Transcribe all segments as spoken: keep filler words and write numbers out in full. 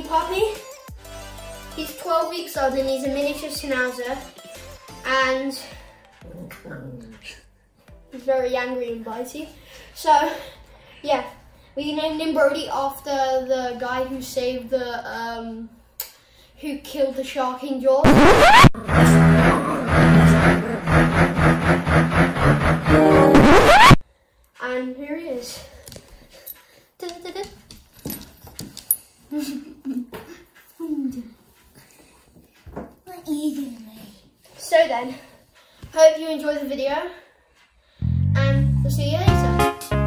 new puppy. He's twelve weeks old and he's a miniature Schnauzer. And he's very angry and bitey. So, yeah, we named him Brodie after the guy who saved the, um, who killed the shark in Jaws. And here he is. What are you doing? So then, hope you enjoyed the video, and we'll see you later.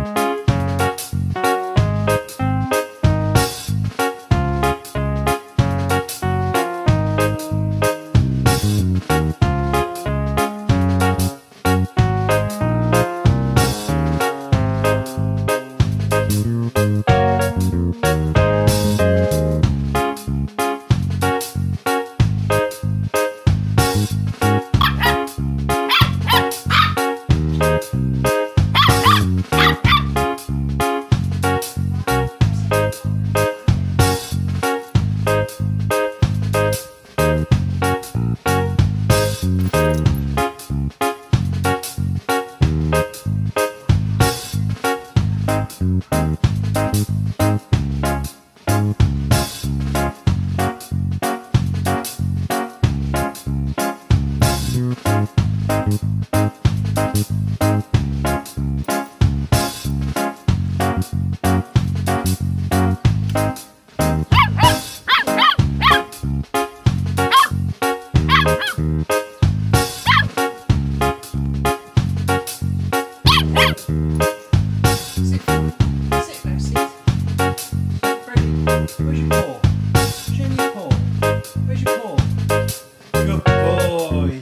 Where's your paw? Show me your paw. Where's your paw? Good boy.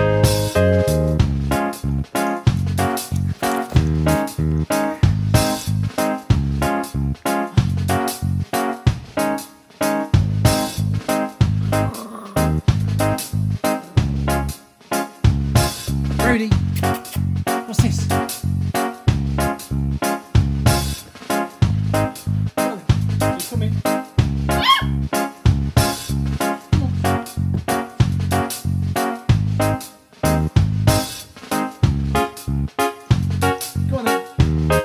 Brodie, what's this? Come in. Go on then.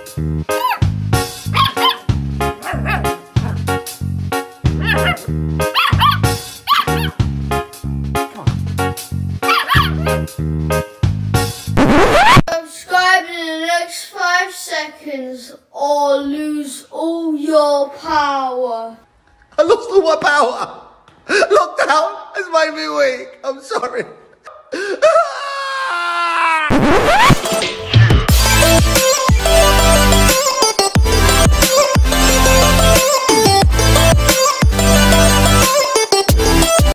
Subscribe in the next five seconds or lose all your power. I lost all my power. Lockdown has made me weak. I'm sorry.